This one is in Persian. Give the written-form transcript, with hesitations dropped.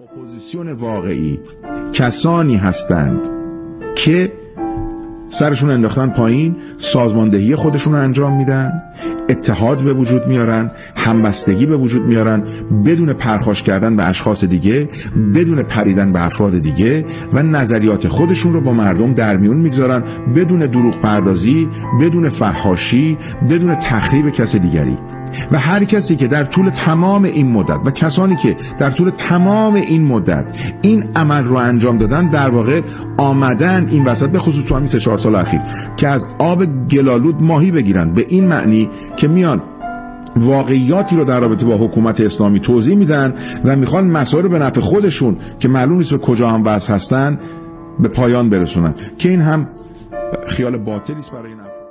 اپوزیسیون واقعی کسانی هستند که سرشون انداختن پایین، سازماندهی خودشون رو انجام میدن، اتحاد به وجود میارن، همبستگی به وجود میارن، بدون پرخاش کردن به اشخاص دیگه، بدون پریدن به افراد دیگه و نظریات خودشون رو با مردم در میون میگذارن، بدون دروغ پردازی، بدون فحاشی، بدون تخریب کس دیگری. و هر کسی که در طول تمام این مدت و کسانی که در طول تمام این مدت این عمل رو انجام دادن، در واقع آمدن این وسط، به خصوص تو همین 3-4 سال اخیر، که از آب گلالود ماهی بگیرن، به این معنی که میان واقعیاتی رو در رابطه با حکومت اسلامی توضیح میدن و میخوان مسائل رو به نفع خودشون که معلوم نیست به کجا هم وصل هستن به پایان برسونن، که این هم خیال باطلی است برای این